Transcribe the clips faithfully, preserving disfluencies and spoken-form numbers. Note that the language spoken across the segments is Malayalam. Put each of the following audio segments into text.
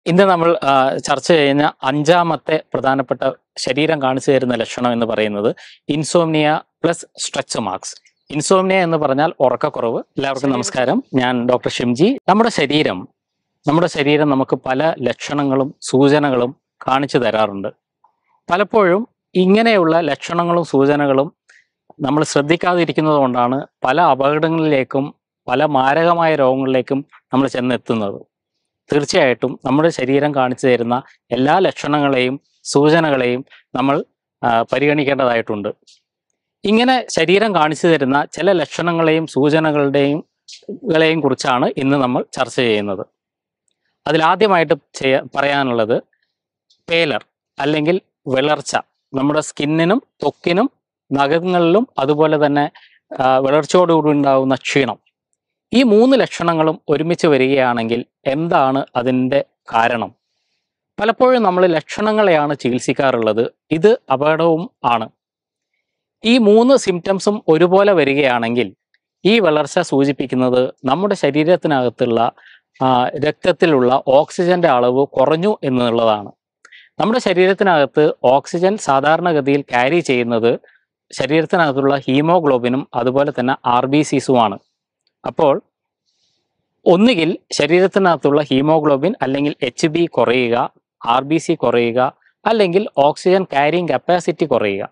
ഇന്ന് നമ്മൾ ചർച്ച ചെയ്യുന്ന അഞ്ചാമത്തെ പ്രധാനപ്പെട്ട ശരീരം കാണിച്ചു തരുന്ന ലക്ഷണം എന്ന് പറയുന്നത് insomnia plus stretch marks. Insomnia എന്ന് പറഞ്ഞാൽ ഉറക്കക്കുറവ്. എല്ലാവർക്കും നമസ്കാരം, ഞാൻ ഡോക്ടർ ഷിംജി. നമ്മുടെ ശരീരം നമ്മുടെ ശരീരം നമുക്ക് പല ലക്ഷണങ്ങളും സൂചനകളും കാണിച്ചു തരാറുണ്ട്. പലപ്പോഴും ഇങ്ങനെയുള്ള ലക്ഷണങ്ങളും സൂചനകളും നമ്മൾ ശ്രദ്ധിക്കാതിരിക്കുന്നത് കൊണ്ടാണ് പല അപകടങ്ങളിലേക്കും പല മാരകമായ രോഗങ്ങളിലേക്കും നമ്മൾ ചെന്നെത്തുന്നത്. തീർച്ചയായിട്ടും നമ്മുടെ ശരീരം കാണിച്ചു തരുന്ന എല്ലാ ലക്ഷണങ്ങളെയും സൂചനകളെയും നമ്മൾ പരിഗണിക്കേണ്ടതായിട്ടുണ്ട്. ഇങ്ങനെ ശരീരം കാണിച്ചു തരുന്ന ചില ലക്ഷണങ്ങളെയും സൂചനകളുടെയും കളെയും കുറിച്ചാണ് ഇന്ന് നമ്മൾ ചർച്ച ചെയ്യുന്നത്. അതിലാദ്യമായിട്ട് ചെയ്യ പറയാനുള്ളത് പേലർ അല്ലെങ്കിൽ വിളർച്ച. നമ്മുടെ സ്കിന്നിനും ത്വക്കിനും നഖങ്ങളിലും അതുപോലെ തന്നെ വിളർച്ചയോടുകൂടി ഉണ്ടാകുന്ന ക്ഷീണം. ഈ മൂന്ന് ലക്ഷണങ്ങളും ഒരുമിച്ച് വരികയാണെങ്കിൽ എന്താണ് അതിൻ്റെ കാരണം? പലപ്പോഴും നമ്മൾ ലക്ഷണങ്ങളെയാണ് ചികിത്സിക്കാറുള്ളത്. ഇത് അപകടവും ആണ്. ഈ മൂന്ന് സിംറ്റംസും ഒരുപോലെ വരികയാണെങ്കിൽ ഈ വളർച്ച സൂചിപ്പിക്കുന്നത് നമ്മുടെ ശരീരത്തിനകത്തുള്ള രക്തത്തിലുള്ള ഓക്സിജന്റെ അളവ് കുറഞ്ഞു എന്നുള്ളതാണ്. നമ്മുടെ ശരീരത്തിനകത്ത് ഓക്സിജൻ സാധാരണഗതിയിൽ ക്യാരി ചെയ്യുന്നത് ശരീരത്തിനകത്തുള്ള ഹീമോഗ്ലോബിനും അതുപോലെ തന്നെ ആർ ബി സിസുമാണ്. അപ്പോൾ ഒന്നുകിൽ ശരീരത്തിനകത്തുള്ള ഹീമോഗ്ലോബിൻ അല്ലെങ്കിൽ എച്ച് ബി കുറയുക, ആർ ബി സി കുറയുക, അല്ലെങ്കിൽ ഓക്സിജൻ ക്യാരിങ് കപ്പാസിറ്റി കുറയുക.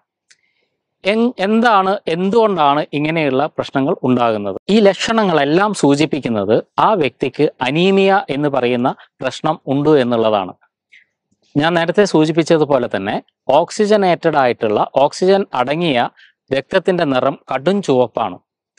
എന്താണ് എന്തുകൊണ്ടാണ് ഇങ്ങനെയുള്ള പ്രശ്നങ്ങൾ ഉണ്ടാകുന്നത്? ഈ ലക്ഷണങ്ങളെല്ലാം സൂചിപ്പിക്കുന്നത് ആ വ്യക്തിക്ക് അനീമിയ എന്ന് പറയുന്ന പ്രശ്നം ഉണ്ട് എന്നുള്ളതാണ്. ഞാൻ നേരത്തെ സൂചിപ്പിച്ചതുപോലെ തന്നെ ഓക്സിജനേറ്റഡ് ആയിട്ടുള്ള ഓക്സിജൻ അടങ്ങിയ രക്തത്തിന്റെ നിറം കടും ചുവപ്പാണ്.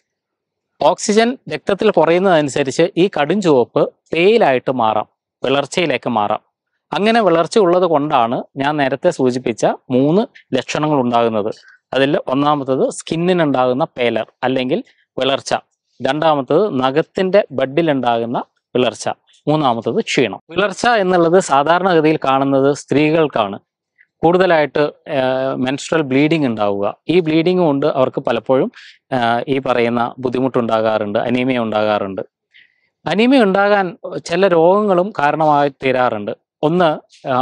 ഓക്സിജൻ രക്തത്തിൽ കുറയുന്നതനുസരിച്ച് ഈ കടും ചുവപ്പ് പേയിലായിട്ട് മാറാം, വിളർച്ചയിലേക്ക് മാറാം. അങ്ങനെ വിളർച്ച ഉള്ളത് കൊണ്ടാണ് ഞാൻ നേരത്തെ സൂചിപ്പിച്ച മൂന്ന് ലക്ഷണങ്ങൾ ഉണ്ടാകുന്നത്. അതിൽ ഒന്നാമത്തത് സ്കിന്നിനുണ്ടാകുന്ന പേലർ അല്ലെങ്കിൽ വിളർച്ച, രണ്ടാമത്തത് നഖത്തിന്റെ ബഡിലുണ്ടാകുന്ന വിളർച്ച, മൂന്നാമത്തത് ക്ഷീണം. വിളർച്ച എന്നുള്ളത് സാധാരണഗതിയിൽ കാണുന്നത് സ്ത്രീകൾക്കാണ്. കൂടുതലായിട്ട് മെൻസ്ട്രൽ ബ്ലീഡിങ് ഉണ്ടാവുക. ഈ ബ്ലീഡിങ് കൊണ്ട് അവർക്ക് പലപ്പോഴും ഈ പറയുന്ന ബുദ്ധിമുട്ടുണ്ടാകാറുണ്ട്, അനീമിയ ഉണ്ടാകാറുണ്ട്. അനീമിയ ഉണ്ടാകാൻ ചില രോഗങ്ങളും കാരണമായി തീരാറുണ്ട്. ഒന്ന്,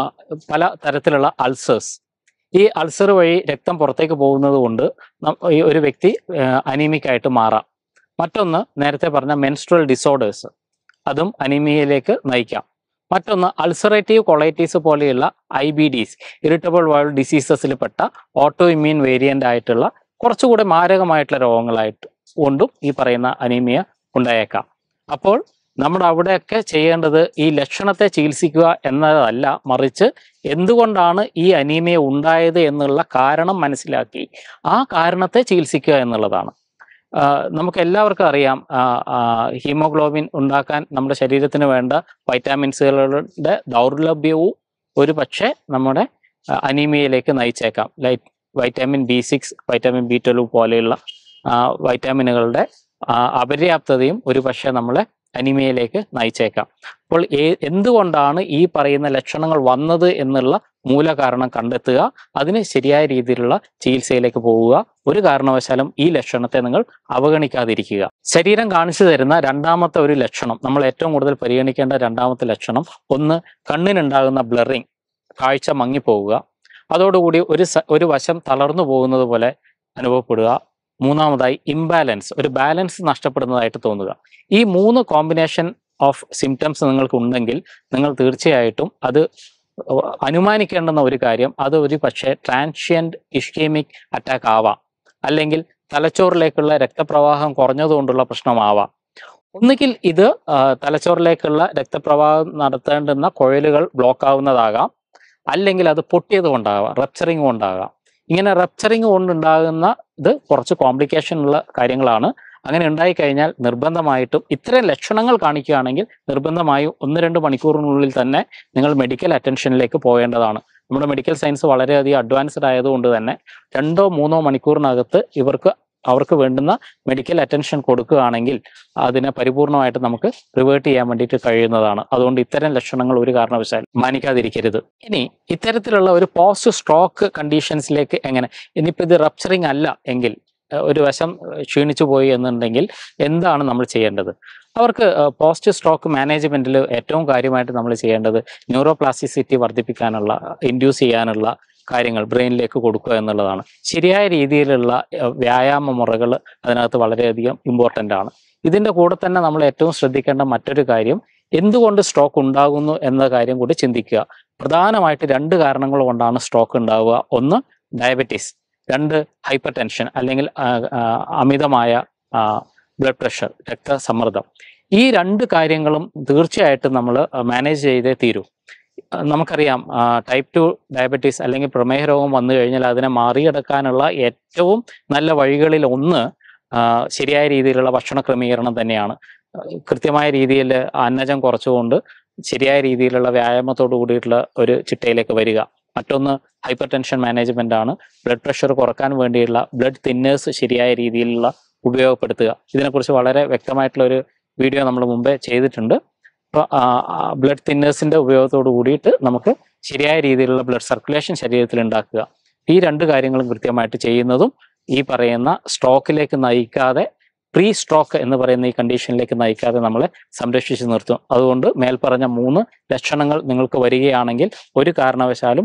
പല തരത്തിലുള്ള അൾസേഴ്സ്. ഈ അൾസർ വഴി രക്തം പുറത്തേക്ക് പോകുന്നത് കൊണ്ട് ഒരു വ്യക്തി അനീമിക്കായിട്ട് മാറാം. മറ്റൊന്ന്, നേരത്തെ പറഞ്ഞ മെൻസ്ട്രൽ ഡിസോർഡേഴ്സ്, അതും അനീമിയയിലേക്ക് നയിക്കാം. മറ്റൊന്ന്, അൾസറേറ്റീവ് കൊളൈറ്റീസ് പോലെയുള്ള I B Ds, irritable bowel ഡിസീസസിൽ പെട്ട ഓട്ടോ ഇമ്മ്യൂൺ വേരിയന്റ് ആയിട്ടുള്ള കുറച്ചുകൂടെ മാരകമായിട്ടുള്ള രോഗങ്ങളായിട്ട് കൊണ്ടും ഈ പറയുന്ന അനീമിയ ഉണ്ടായേക്കാം. അപ്പോൾ നമ്മുടെ അവിടെയൊക്കെ ചെയ്യേണ്ടത് ഈ ലക്ഷണത്തെ ചികിത്സിക്കുക എന്നതല്ല, മറിച്ച് എന്തുകൊണ്ടാണ് ഈ അനീമിയ ഉണ്ടായത് എന്നുള്ള കാരണം മനസ്സിലാക്കി ആ കാരണത്തെ ചികിത്സിക്കുക എന്നുള്ളതാണ്. നമുക്ക് എല്ലാവർക്കും അറിയാം, ഹീമോഗ്ലോബിൻ ഉണ്ടാക്കാൻ നമ്മുടെ ശരീരത്തിന് വേണ്ട വൈറ്റാമിൻസുകളുടെ ദൗർലഭ്യവും ഒരു പക്ഷേ നമ്മുടെ അനീമിയയിലേക്ക് നയിച്ചേക്കാം. Like vitamin B six, vitamin B twelve പോലെയുള്ള വൈറ്റാമിനുകളുടെ അപര്യാപ്തതയും ഒരു പക്ഷേ നമ്മളെ അനീമിയയിലേക്ക് നയിച്ചേക്കാം. അപ്പോൾ എന്തുകൊണ്ടാണ് ഈ പറയുന്ന ലക്ഷണങ്ങൾ വന്നത് എന്നുള്ള മൂലകാരണം കണ്ടെത്തുക, അതിന് ശരിയായ രീതിയിലുള്ള ചികിത്സയിലേക്ക് പോവുക. ഒരു കാരണവശാലും ഈ ലക്ഷണത്തെ നിങ്ങൾ അവഗണിക്കാതിരിക്കുക. ശരീരം കാണിച്ചു തരുന്ന രണ്ടാമത്തെ ഒരു ലക്ഷണം, നമ്മൾ ഏറ്റവും കൂടുതൽ പരിഗണിക്കേണ്ട രണ്ടാമത്തെ ലക്ഷണം, ഒന്ന് കണ്ണിനുണ്ടാകുന്ന ബ്ലറിങ്, കാഴ്ച മങ്ങിപ്പോവുക. അതോടുകൂടി ഒരു ഒരു വശം തളർന്നു പോകുന്നത് പോലെ അനുഭവപ്പെടുക. മൂന്നാമതായി ഇംബാലൻസ്, ഒരു ബാലൻസ് നഷ്ടപ്പെടുന്നതായിട്ട് തോന്നുക. ഈ മൂന്ന് കോമ്പിനേഷൻ ഓഫ് സിംറ്റംസ് നിങ്ങൾക്ക് ഉണ്ടെങ്കിൽ നിങ്ങൾ തീർച്ചയായിട്ടും അത് അനുമാനിക്കേണ്ടുന്ന ഒരു കാര്യം, അത് ഒരു പക്ഷേ ട്രാൻഷ്യന്റ് ഇഷ്കേമിക് അറ്റാക്ക് ആവാം, അല്ലെങ്കിൽ തലച്ചോറിലേക്കുള്ള രക്തപ്രവാഹം കുറഞ്ഞതുകൊണ്ടുള്ള പ്രശ്നമാവാം. ഒന്നുകിൽ ഇത് തലച്ചോറിലേക്കുള്ള രക്തപ്രവാഹം നടത്തേണ്ടുന്ന കുഴലുകൾ ബ്ലോക്ക് ആവുന്നതാകാം, അല്ലെങ്കിൽ അത് പൊട്ടിയത് കൊണ്ടാകാം, റപ്ചറിങ് കൊണ്ടാകാം. ഇങ്ങനെ റപ്ചറിങ് കൊണ്ടുണ്ടാകുന്ന ഇത് കുറച്ച് കോംപ്ലിക്കേഷൻ ഉള്ള കാര്യങ്ങളാണ്. അങ്ങനെ ഉണ്ടായിക്കഴിഞ്ഞാൽ നിർബന്ധമായിട്ടും ഇത്തരം ലക്ഷണങ്ങൾ കാണിക്കുകയാണെങ്കിൽ നിർബന്ധമായും ഒന്ന് രണ്ട് മണിക്കൂറിനുള്ളിൽ തന്നെ നിങ്ങൾ മെഡിക്കൽ അറ്റൻഷനിലേക്ക് പോകേണ്ടതാണ്. നമ്മുടെ മെഡിക്കൽ സയൻസ് വളരെയധികം അഡ്വാൻസ്ഡ് ആയതുകൊണ്ട് തന്നെ രണ്ടോ മൂന്നോ മണിക്കൂറിനകത്ത് ഇവർക്ക് അവർക്ക് വേണ്ടുന്ന മെഡിക്കൽ അറ്റൻഷൻ കൊടുക്കുകയാണെങ്കിൽ അതിനെ പരിപൂർണമായിട്ട് നമുക്ക് റിവേർട്ട് ചെയ്യാൻ വേണ്ടിയിട്ട് കഴിയുന്നതാണ്. അതുകൊണ്ട് ഇത്തരം ലക്ഷണങ്ങൾ ഒരു കാരണവശാലും മാനിക്കാതിരിക്കരുത്. ഇനി ഇത്തരത്തിലുള്ള ഒരു പോസ്റ്റ് സ്ട്രോക്ക് കണ്ടീഷൻസിലേക്ക് എങ്ങനെ, ഇനിയിപ്പോൾ ഇത് റപ്ചറിങ് അല്ല എങ്കിൽ, ഒരു വശം ക്ഷീണിച്ചു പോയി എന്നുണ്ടെങ്കിൽ എന്താണ് നമ്മൾ ചെയ്യേണ്ടത്? അവർക്ക് പോസ്റ്റ് സ്ട്രോക്ക് മാനേജ്മെന്റിൽ ഏറ്റവും കാര്യമായിട്ട് നമ്മൾ ചെയ്യേണ്ടത് ന്യൂറോപ്ലാസ്റ്റിസിറ്റി വർദ്ധിപ്പിക്കാനുള്ള, ഇൻഡ്യൂസ് ചെയ്യാനുള്ള കാര്യങ്ങൾ ബ്രെയിനിലേക്ക് കൊടുക്കുക എന്നുള്ളതാണ്. ശരിയായ രീതിയിലുള്ള വ്യായാമ മുറകൾ അതിനകത്ത് വളരെയധികം ഇമ്പോർട്ടൻ്റ് ആണ്. ഇതിൻ്റെ കൂടെ തന്നെ നമ്മൾ ഏറ്റവും ശ്രദ്ധിക്കേണ്ട മറ്റൊരു കാര്യം, എന്തുകൊണ്ട് സ്ട്രോക്ക് ഉണ്ടാകുന്നു എന്ന കാര്യം കൂടി ചിന്തിക്കുക. പ്രധാനമായിട്ട് രണ്ട് കാരണങ്ങൾ കൊണ്ടാണ് സ്ട്രോക്ക് ഉണ്ടാവുക. ഒന്ന് ഡയബറ്റീസ്, രണ്ട് ഹൈപ്പർ ടെൻഷൻ അല്ലെങ്കിൽ അമിതമായ ബ്ലഡ് പ്രഷർ, രക്തസമ്മർദ്ദം. ഈ രണ്ട് കാര്യങ്ങളും തീർച്ചയായിട്ടും നമ്മൾ മാനേജ് ചെയ്തേ തീരൂ. നമുക്കറിയാം ടൈപ്പ് ടു ഡയബറ്റീസ് അല്ലെങ്കിൽ പ്രമേഹ രോഗം വന്നു കഴിഞ്ഞാൽ അതിനെ മറികടക്കാനുള്ള ഏറ്റവും നല്ല വഴികളിൽ ഒന്ന് ശരിയായ രീതിയിലുള്ള ഭക്ഷണ ക്രമീകരണം തന്നെയാണ്. കൃത്യമായ രീതിയിൽ അന്നജം കുറച്ചുകൊണ്ട് ശരിയായ രീതിയിലുള്ള വ്യായാമത്തോടു കൂടിയിട്ടുള്ള ഒരു ചിട്ടയിലേക്ക് വരിക. മറ്റൊന്ന് ഹൈപ്പർ ടെൻഷൻ മാനേജ്മെന്റ് ആണ്. ബ്ലഡ് പ്രഷർ കുറക്കാൻ വേണ്ടിയുള്ള ബ്ലഡ് തിന്നേഴ്സ് ശരിയായ രീതിയിലുള്ള ഉപയോഗപ്പെടുത്തുക. ഇതിനെക്കുറിച്ച് വളരെ വ്യക്തമായിട്ടുള്ള ഒരു വീഡിയോ നമ്മൾ മുമ്പേ ചെയ്തിട്ടുണ്ട്. അപ്പോൾ ബ്ലഡ് തിന്നേഴ്സിന്റെ ഉപയോഗത്തോട് കൂടിയിട്ട് നമുക്ക് ശരിയായ രീതിയിലുള്ള ബ്ലഡ് സർക്കുലേഷൻ ശരീരത്തിൽ ഉണ്ടാക്കുക. ഈ രണ്ട് കാര്യങ്ങളും കൃത്യമായിട്ട് ചെയ്യുന്നതും ഈ പറയുന്ന സ്ട്രോക്കിലേക്ക് നയിക്കാതെ, പ്രീ സ്ട്രോക്ക് എന്ന് പറയുന്ന ഈ കണ്ടീഷനിലേക്ക് നയിക്കാതെ നമ്മളെ സംരക്ഷിച്ച് നിർത്തും. അതുകൊണ്ട് മേൽപ്പറഞ്ഞ മൂന്ന് ലക്ഷണങ്ങൾ നിങ്ങൾക്ക് വരികയാണെങ്കിൽ ഒരു കാരണവശാലും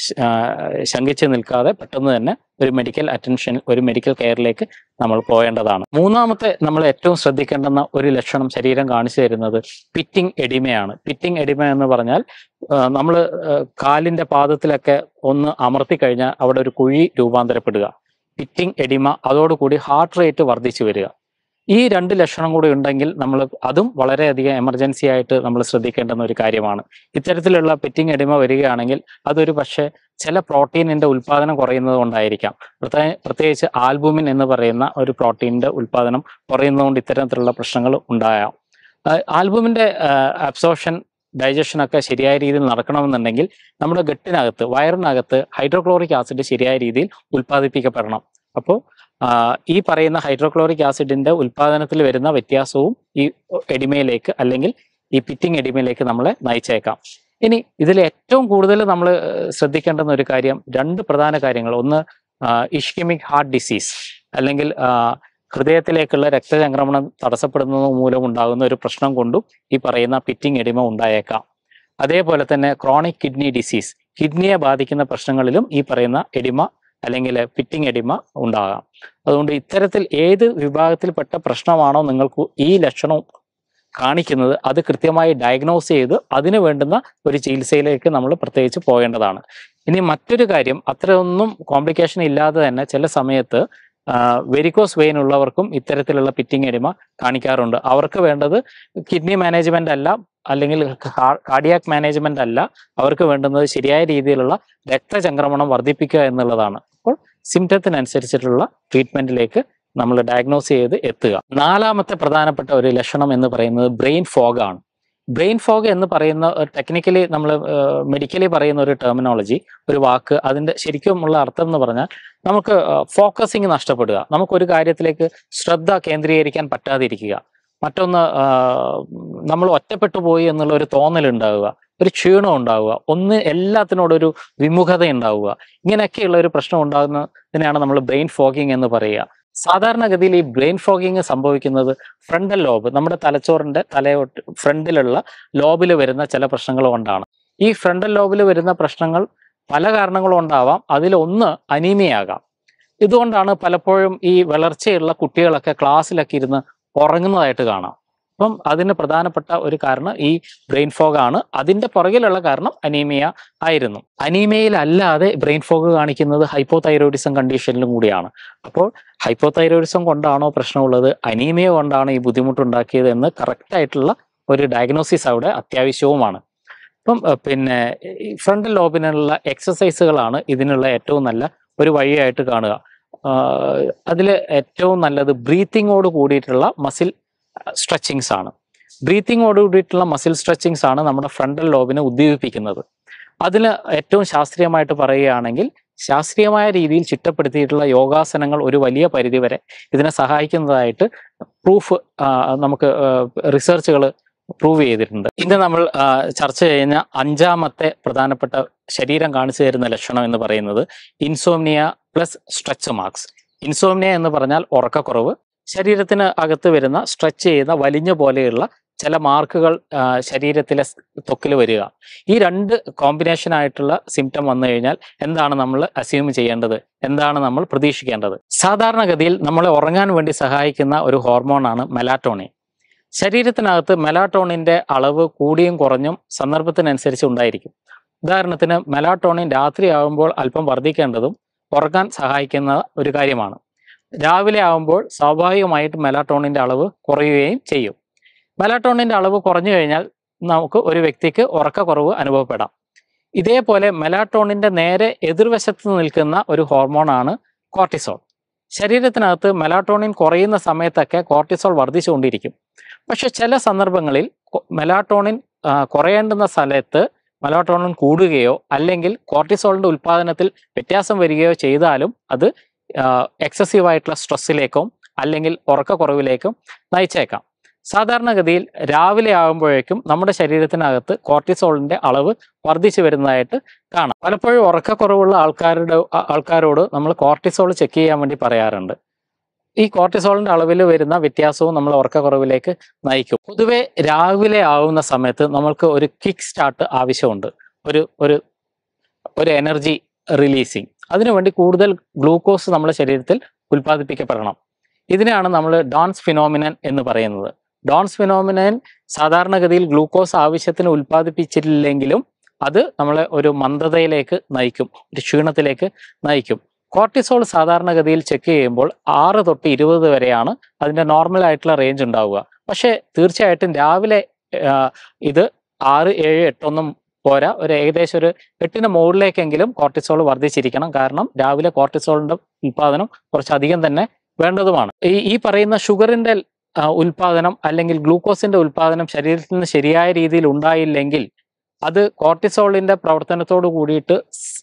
ശങ്കിച്ച് നിൽക്കാതെ പെട്ടെന്ന് തന്നെ ഒരു മെഡിക്കൽ അറ്റൻഷൻ, ഒരു മെഡിക്കൽ കെയറിലേക്ക് നമ്മൾ പോകേണ്ടതാണ്. മൂന്നാമത്തെ നമ്മൾ ഏറ്റവും ശ്രദ്ധിക്കേണ്ടുന്ന ഒരു ലക്ഷണം ശരീരം കാണിച്ചു തരുന്നത് പിറ്റിംഗ് എഡിമയാണ്. പിറ്റിംഗ് എഡിമ എന്ന് പറഞ്ഞാൽ നമ്മൾ കാലിന്റെ പാദത്തിലൊക്കെ ഒന്ന് അമർത്തി കഴിഞ്ഞാൽ അവിടെ ഒരു കുഴി രൂപാന്തരപ്പെടുക. പിറ്റിംഗ് എഡിമ, അതോടുകൂടി ഹാർട്ട് റേറ്റ് വർദ്ധിച്ചു വരിക. ഈ രണ്ട് ലക്ഷണം കൂടി ഉണ്ടെങ്കിൽ നമ്മൾ അതും വളരെയധികം എമർജൻസി ആയിട്ട് നമ്മൾ ശ്രദ്ധിക്കേണ്ടുന്ന ഒരു കാര്യമാണ്. ഇത്തരത്തിലുള്ള പിറ്റിംഗ് എഡിമ വരികയാണെങ്കിൽ അതൊരു പക്ഷേ ചില പ്രോട്ടീനിന്റെ ഉൽപ്പാദനം കുറയുന്നത് കൊണ്ടായിരിക്കാം. പ്രത്യേക പ്രത്യേകിച്ച് ആൽബുമിൻ എന്ന് പറയുന്ന ഒരു പ്രോട്ടീനിന്റെ ഉൽപ്പാദനം കുറയുന്നതുകൊണ്ട് ഇത്തരത്തിലുള്ള പ്രശ്നങ്ങൾ ഉണ്ടാകാം. ആൽബുമിന്റെ അബ്സോർപ്ഷൻ, ഡൈജഷനൊക്കെ ശരിയായ രീതിയിൽ നടക്കണമെന്നുണ്ടെങ്കിൽ നമ്മുടെ ഗട്ടിനകത്ത്, വയറിനകത്ത് ഹൈഡ്രോക്ലോറിക് ആസിഡ് ശരിയായ രീതിയിൽ ഉൽപ്പാദിപ്പിക്കപ്പെടണം. അപ്പോൾ ഈ പറയുന്ന ഹൈഡ്രോക്ലോറിക് ആസിഡിന്റെ ഉൽപ്പാദനത്തിൽ വരുന്ന വ്യത്യാസവും ഈ എഡിമയിലേക്ക് അല്ലെങ്കിൽ ഈ പിറ്റിംഗ് എഡിമയിലേക്ക് നമ്മളെ നയിച്ചേക്കാം. ഇനി ഇതിൽ ഏറ്റവും കൂടുതൽ നമ്മൾ ശ്രദ്ധിക്കേണ്ടുന്ന ഒരു കാര്യം, രണ്ട് പ്രധാന കാര്യങ്ങൾ. ഒന്ന് ഇഷ്കെമിക് ഹാർട്ട് ഡിസീസ് അല്ലെങ്കിൽ ഹൃദയത്തിലേക്കുള്ള രക്തചംക്രമണം തടസ്സപ്പെടുന്നത് മൂലം ഉണ്ടാകുന്ന ഒരു പ്രശ്നം കൊണ്ടും ഈ പറയുന്ന പിറ്റിംഗ് എഡിമ ഉണ്ടായേക്കാം. അതേപോലെ തന്നെ ക്രോണിക് കിഡ്നി ഡിസീസ്, കിഡ്നിയെ ബാധിക്കുന്ന പ്രശ്നങ്ങളിലും ഈ പറയുന്ന എഡിമ അല്ലെങ്കിൽ പിറ്റിംഗ് എഡിമ ഉണ്ടാകാം. അതുകൊണ്ട് ഇത്തരത്തിൽ ഏത് വിഭാഗത്തിൽപ്പെട്ട പ്രശ്നമാണോ നിങ്ങൾക്ക് ഈ ലക്ഷണം കാണിക്കുന്നത് അത് കൃത്യമായി ഡയഗ്നോസ് ചെയ്ത് അതിന് വേണ്ടുന്ന ഒരു ചികിത്സയിലേക്ക് നമ്മൾ പ്രത്യേകിച്ച് പോകേണ്ടതാണ്. ഇനി മറ്റൊരു കാര്യം, അത്രയൊന്നും കോംപ്ലിക്കേഷൻ ഇല്ലാതെ തന്നെ ചില സമയത്ത് വെരിക്കോസ് വെയിൻ ഉള്ളവർക്കും ഇത്തരത്തിലുള്ള പിറ്റിംഗ് എഡിമ കാണിക്കാറുണ്ട്. അവർക്ക് വേണ്ടത് കിഡ്നി മാനേജ്മെന്റ് അല്ല, അല്ലെങ്കിൽ കാർഡിയാക് മാനേജ്മെന്റ് അല്ല, അവർക്ക് വേണ്ടുന്നത് ശരിയായ രീതിയിലുള്ള രക്തചംക്രമണം വർദ്ധിപ്പിക്കുക എന്നുള്ളതാണ്. അപ്പോൾ സിംറ്റത്തിനനുസരിച്ചിട്ടുള്ള ട്രീറ്റ്മെന്റിലേക്ക് നമ്മൾ ഡയഗ്നോസ് ചെയ്ത് എത്തുക. നാലാമത്തെ പ്രധാനപ്പെട്ട ഒരു ലക്ഷണം എന്ന് പറയുന്നത് ബ്രെയിൻ ഫോഗ് ആണ്. ബ്രെയിൻ ഫോഗ് എന്ന് പറയുന്ന ടെക്നിക്കലി നമ്മൾ മെഡിക്കലി പറയുന്ന ഒരു ടെർമിനോളജി, ഒരു വാക്ക്, അതിൻ്റെ ശരിക്കുമുള്ള അർത്ഥം എന്ന് പറഞ്ഞാൽ നമുക്ക് ഫോക്കസിങ് നഷ്ടപ്പെടുക, നമുക്കൊരു കാര്യത്തിലേക്ക് ശ്രദ്ധ കേന്ദ്രീകരിക്കാൻ പറ്റാതിരിക്കുക. മറ്റൊന്ന്, നമ്മൾ ഒറ്റപ്പെട്ടു പോയി എന്നുള്ള ഒരു തോന്നലുണ്ടാവുക, ഒരു ക്ഷീണം ഉണ്ടാവുക, ഒന്ന് എല്ലാത്തിനോടൊരു വിമുഖത ഉണ്ടാവുക. ഇങ്ങനെയൊക്കെയുള്ള ഒരു പ്രശ്നം ഉണ്ടാകുന്നതിനാണ് നമ്മൾ ബ്രെയിൻ ഫോഗിങ് എന്ന് പറയുക. സാധാരണഗതിയിൽ ഈ ബ്രെയിൻ ഫോഗിങ് സംഭവിക്കുന്നത് ഫ്രണ്ടൽ ലോബ്, നമ്മുടെ തലച്ചോറിന്റെ തലയോട്ട് ഫ്രണ്ടിലുള്ള ലോബിൽ വരുന്ന ചില പ്രശ്നങ്ങൾ കൊണ്ടാണ്. ഈ ഫ്രണ്ടൽ ലോബിൽ വരുന്ന പ്രശ്നങ്ങൾ പല കാരണങ്ങളും ഉണ്ടാവാം. അതിലൊന്ന് അനീമിയാകാം. ഇതുകൊണ്ടാണ് പലപ്പോഴും ഈ വളർച്ചയുള്ള കുട്ടികളൊക്കെ ക്ലാസ്സിലൊക്കെ ഇരുന്ന് ഉറങ്ങുന്നതായിട്ട് കാണാം. അപ്പം അതിന് പ്രധാനപ്പെട്ട ഒരു കാരണം ഈ ബ്രെയിൻ ഫോഗ് ആണ്. അതിന്റെ പുറകിലുള്ള കാരണം അനീമിയ ആയിരുന്നു. അനീമിയയിലല്ലാതെ ബ്രെയിൻ ഫോഗ് കാണിക്കുന്നത് ഹൈപ്പോതൈറോയിഡിസം കണ്ടീഷനിലും കൂടിയാണ്. അപ്പോൾ ഹൈപ്പോതൈറോയിഡിസം കൊണ്ടാണോ പ്രശ്നമുള്ളത്, അനീമിയ കൊണ്ടാണ് ഈ ബുദ്ധിമുട്ടുണ്ടാക്കിയത് എന്ന് കറക്റ്റ് ആയിട്ടുള്ള ഒരു ഡയഗ്നോസിസ് അവിടെ അത്യാവശ്യവുമാണ്. അപ്പം പിന്നെ ഫ്രണ്ടൽ ലോബിനുള്ള എക്സസൈസുകളാണ് ഇതിനുള്ള ഏറ്റവും നല്ല ഒരു വഴിയായിട്ട് കാണുക. അതിൽ ഏറ്റവും നല്ലത് ബ്രീത്തിങ്ങോട് കൂടിയിട്ടുള്ള മസിൽ സ്ട്രെച്ചിങ്സ് ആണ്. ബ്രീത്തിങ്ങോട് കൂടിയിട്ടുള്ള മസിൽ സ്ട്രെച്ചിങ്സ് ആണ് നമ്മുടെ ഫ്രണ്ടൽ ലോബിനെ ഉദ്ദീപിപ്പിക്കുന്നത്. അതിൽ ഏറ്റവും ശാസ്ത്രീയമായിട്ട് പറയുകയാണെങ്കിൽ ശാസ്ത്രീയമായ രീതിയിൽ ചിട്ടപ്പെടുത്തിയിട്ടുള്ള യോഗാസനങ്ങൾ ഒരു വലിയ പരിധിവരെ ഇതിനെ സഹായിക്കുന്നതായിട്ട് പ്രൂഫ് നമുക്ക് റിസർച്ചുകൾ പ്രൂവ് ചെയ്തിട്ടുണ്ട്. ഇന്ന് നമ്മൾ ചർച്ച ചെയ്യുന്ന അഞ്ചാമത്തെ പ്രധാനപ്പെട്ട ശരീരം കാണിച്ചു തരുന്ന ലക്ഷണം എന്ന് പറയുന്നത് insomnia plus stretch marks. Insomnia എന്ന് പറഞ്ഞാൽ ഉറക്കക്കുറവ്, ശരീരത്തിന് അകത്ത് വരുന്ന സ്ട്രെച്ച് ചെയ്യുന്ന വലിഞ്ഞ പോലെയുള്ള ചില മാർക്കുകൾ ശരീരത്തിലെ ത്വക്കിൽ വരിക. ഈ രണ്ട് കോമ്പിനേഷൻ ആയിട്ടുള്ള സിംറ്റം വന്നു കഴിഞ്ഞാൽ എന്താണ് നമ്മൾ അസ്യൂം ചെയ്യേണ്ടത്, എന്താണ് നമ്മൾ പ്രതീക്ഷിക്കേണ്ടത്? സാധാരണഗതിയിൽ നമ്മളെ ഉറങ്ങാൻ വേണ്ടി സഹായിക്കുന്ന ഒരു ഹോർമോണാണ് മെലാറ്റോണിൻ. ശരീരത്തിനകത്ത് മെലാറ്റോണിൻ്റെ അളവ് കൂടിയും കുറഞ്ഞും സന്ദർഭത്തിനനുസരിച്ച് ഉണ്ടായിരിക്കും. ഉദാഹരണത്തിന് മെലാറ്റോണിൻ രാത്രിയാകുമ്പോൾ അല്പം വർദ്ധിക്കേണ്ടതും ഉറങ്ങാൻ സഹായിക്കുന്ന ഒരു കാര്യമാണ്. രാവിലെ ആകുമ്പോൾ സ്വാഭാവികമായിട്ട് മെലാറ്റോണിൻ്റെ അളവ് കുറയുകയും ചെയ്യും. മെലാറ്റോണിൻ്റെ അളവ് കുറഞ്ഞു കഴിഞ്ഞാൽ നമുക്ക് ഒരു വ്യക്തിക്ക് ഉറക്കക്കുറവ് അനുഭവപ്പെടാം. ഇതേപോലെ മെലാറ്റോണിൻ്റെ നേരെ എതിർവശത്ത് നിൽക്കുന്ന ഒരു ഹോർമോണാണ് കോർട്ടിസോൾ. ശരീരത്തിനകത്ത് മെലാറ്റോണിൻ കുറയുന്ന സമയത്തൊക്കെ കോർട്ടിസോൾ വർദ്ധിച്ചുകൊണ്ടിരിക്കും. പക്ഷെ ചില സന്ദർഭങ്ങളിൽ മെലാറ്റോണിൻ കുറയേണ്ടുന്ന സ്ഥലത്ത് മെലാറ്റോണിൻ കൂടുകയോ അല്ലെങ്കിൽ കോർട്ടിസോളിൻ്റെ ഉൽപ്പാദനത്തിൽ വ്യത്യാസം വരികയോ ചെയ്താലും അത് എക്സസീവായിട്ടുള്ള സ്ട്രെസ്സിലേക്കും അല്ലെങ്കിൽ ഉറക്കക്കുറവിലേക്കും നയിച്ചേക്കാം. സാധാരണഗതിയിൽ രാവിലെ ആകുമ്പോഴേക്കും നമ്മുടെ ശരീരത്തിനകത്ത് കോർട്ടിസോളിൻ്റെ അളവ് വർദ്ധിച്ചു വരുന്നതായിട്ട് കാണാം. പലപ്പോഴും ഉറക്കക്കുറവുള്ള ആൾക്കാരുടെ ആൾക്കാരോട് നമ്മൾ കോർട്ടിസോൾ ചെക്ക് ചെയ്യാൻ വേണ്ടി പറയാറുണ്ട്. ഈ കോർട്ടിസോളിൻ്റെ അളവിൽ വരുന്ന വ്യത്യാസവും നമ്മൾ ഉറക്കക്കുറവിലേക്ക് നയിക്കും. പൊതുവെ രാവിലെ ആവുന്ന സമയത്ത് നമ്മൾക്ക് ഒരു കിക്ക് സ്റ്റാർട്ട് ആവശ്യമുണ്ട്, ഒരു ഒരു ഒരു എനർജി റിലീസിങ്. അതിനുവേണ്ടി കൂടുതൽ ഗ്ലൂക്കോസ് നമ്മുടെ ശരീരത്തിൽ ഉൽപ്പാദിപ്പിക്കപ്പെടണം. ഇതിനെയാണ് നമ്മൾ ഡോൺസ് ഫിനോമിനൻ എന്ന് പറയുന്നത്. ഡോൺസ് ഫിനോമിനൻ സാധാരണഗതിയിൽ ഗ്ലൂക്കോസ് ആവശ്യത്തിന് ഉൽപ്പാദിപ്പിച്ചില്ലെങ്കിലും അത് നമ്മളെ ഒരു മന്ദതയിലേക്ക് നയിക്കും, ഒരു ക്ഷീണത്തിലേക്ക് നയിക്കും. കോർട്ടിസോൾ സാധാരണഗതിയിൽ ചെക്ക് ചെയ്യുമ്പോൾ ആറ് തൊട്ട് ഇരുപത് വരെയാണ് അതിൻ്റെ നോർമൽ ആയിട്ടുള്ള റേഞ്ച് ഉണ്ടാവുക. പക്ഷേ തീർച്ചയായിട്ടും രാവിലെ ഇത് ആറ് ഏഴ് എട്ടൊന്നും പോരാ, ഒരു ഏകദേശം ഒരു എട്ടിന് മുകളിലേക്കെങ്കിലും കോർട്ടിസോൾ വർദ്ധിച്ചിരിക്കണം. കാരണം രാവിലെ കോർട്ടിസോളിൻ്റെ ഉൽപ്പാദനം കുറച്ചധികം തന്നെ വേണ്ടതുമാണ്. ഈ ഈ പറയുന്ന ഷുഗറിൻ്റെ ഉൽപ്പാദനം അല്ലെങ്കിൽ ഗ്ലൂക്കോസിൻ്റെ ഉൽപ്പാദനം ശരീരത്തിൽ നിന്ന് ശരിയായ രീതിയിൽ ഉണ്ടായില്ലെങ്കിൽ അത് കോർട്ടിസോളിൻ്റെ പ്രവർത്തനത്തോട് കൂടിയിട്ട്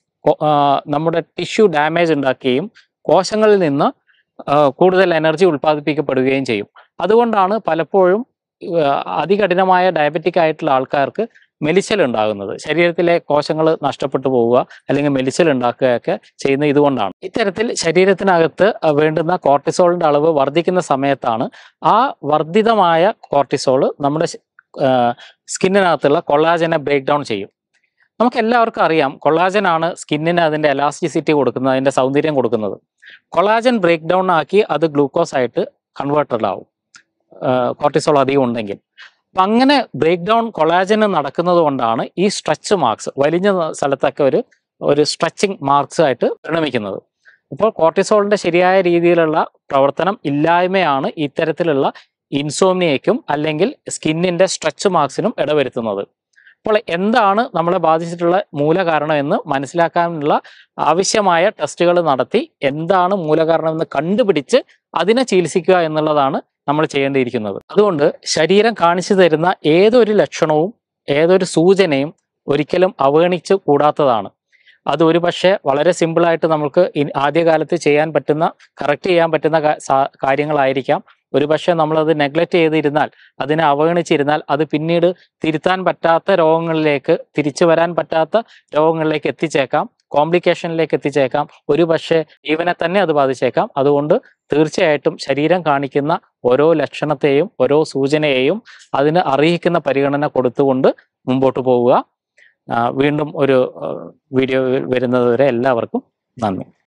നമ്മുടെ ടിഷ്യൂ ഡാമേജ് ഉണ്ടാക്കുകയും കോശങ്ങളിൽ നിന്ന് കൂടുതൽ എനർജി ഉൽപ്പാദിപ്പിക്കപ്പെടുകയും ചെയ്യും. അതുകൊണ്ടാണ് പലപ്പോഴും അതികഠിനമായ ഡയബറ്റിക് ആയിട്ടുള്ള ആൾക്കാർക്ക് മെലിച്ചൽ ഉണ്ടാകുന്നത്. ശരീരത്തിലെ കോശങ്ങൾ നഷ്ടപ്പെട്ടു പോവുക അല്ലെങ്കിൽ മെലിച്ചൽ ഉണ്ടാക്കുകയൊക്കെ ചെയ്യുന്നത് ഇതുകൊണ്ടാണ്. ഇത്തരത്തിൽ ശരീരത്തിനകത്ത് വേണ്ടുന്ന കോർട്ടിസോളിൻ്റെ അളവ് വർദ്ധിക്കുന്ന സമയത്താണ് ആ വർദ്ധിതമായ കോർട്ടിസോൾ നമ്മുടെ സ്കിന്നിനകത്തുള്ള കൊളാജനെ ബ്രേക്ക് ഡൗൺ ചെയ്യും. നമുക്ക് എല്ലാവർക്കും അറിയാം, കൊളാജനാണ് സ്കിന്നിന് അതിൻ്റെ എലാസ്റ്റിസിറ്റി കൊടുക്കുന്നത്, അതിൻ്റെ സൗന്ദര്യം കൊടുക്കുന്നത്. കൊളാജൻ ബ്രേക്ക് ഡൗൺ ആക്കി അത് ഗ്ലൂക്കോസ് ആയിട്ട് കൺവേർട്ടഡ് ആവും കോർട്ടിസോൾ അധികം ഉണ്ടെങ്കിൽ. അപ്പം അങ്ങനെ ബ്രേക്ക് ഡൗൺ കൊളാജന് നടക്കുന്നത് കൊണ്ടാണ് ഈ സ്ട്രെച്ച് മാർക്സ് വലിഞ്ഞ സ്ഥലത്തൊക്കെ ഒരു ഒരു സ്ട്രെച്ചിങ് മാർക്സ് ആയിട്ട് പരിണമിക്കുന്നത്. അപ്പോൾ കോർട്ടിസോളിൻ്റെ ശരിയായ രീതിയിലുള്ള പ്രവർത്തനം ഇല്ലായ്മയാണ് ഇത്തരത്തിലുള്ള ഇൻസോംനിയയ്ക്കും അല്ലെങ്കിൽ സ്കിന്നിൻ്റെ സ്ട്രെച്ച് മാർക്സിനും ഇടവരുത്തുന്നത്. അപ്പോൾ എന്താണ് നമ്മളെ ബാധിച്ചിട്ടുള്ള മൂലകാരണം എന്ന് മനസ്സിലാക്കാനുള്ള ആവശ്യമായ ടെസ്റ്റുകൾ നടത്തി എന്താണ് മൂലകാരണം എന്ന് കണ്ടുപിടിച്ച് അതിനെ ചികിത്സിക്കുക എന്നുള്ളതാണ് നമ്മൾ ചെയ്യേണ്ടിയിരിക്കുന്നത്. അതുകൊണ്ട് ശരീരം കാണിച്ചു തരുന്ന ഏതൊരു ലക്ഷണവും ഏതൊരു സൂചനയും ഒരിക്കലും അവഗണിച്ച് കൂടാത്തതാണ്. അത് ഒരു പക്ഷേ വളരെ സിമ്പിളായിട്ട് നമുക്ക് ആദ്യകാലത്ത് ചെയ്യാൻ പറ്റുന്ന കറക്റ്റ് ചെയ്യാൻ പറ്റുന്ന കാര്യങ്ങളായിരിക്കാം. ഒരു പക്ഷേ നമ്മളത് നെഗ്ലക്റ്റ് ചെയ്തിരുന്നാൽ, അതിനെ അവഗണിച്ചിരുന്നാൽ അത് പിന്നീട് തിരുത്താൻ പറ്റാത്ത രോഗങ്ങളിലേക്ക്, തിരിച്ചു വരാൻ പറ്റാത്ത രോഗങ്ങളിലേക്ക് എത്തിച്ചേക്കാം, കോംപ്ലിക്കേഷനിലേക്ക് എത്തിച്ചേക്കാം. ഒരു പക്ഷേ ജീവനെ തന്നെ അത് ബാധിച്ചേക്കാം. അതുകൊണ്ട് തീർച്ചയായിട്ടും ശരീരം കാണിക്കുന്ന ഓരോ ലക്ഷണത്തെയും ഓരോ സൂചനയെയും അതിന് അർഹിക്കുന്ന പരിഗണന കൊടുത്തുകൊണ്ട് മുമ്പോട്ട് പോവുക. വീണ്ടും ഒരു വീഡിയോ വരുന്നത് വരെ എല്ലാവർക്കും നന്ദി.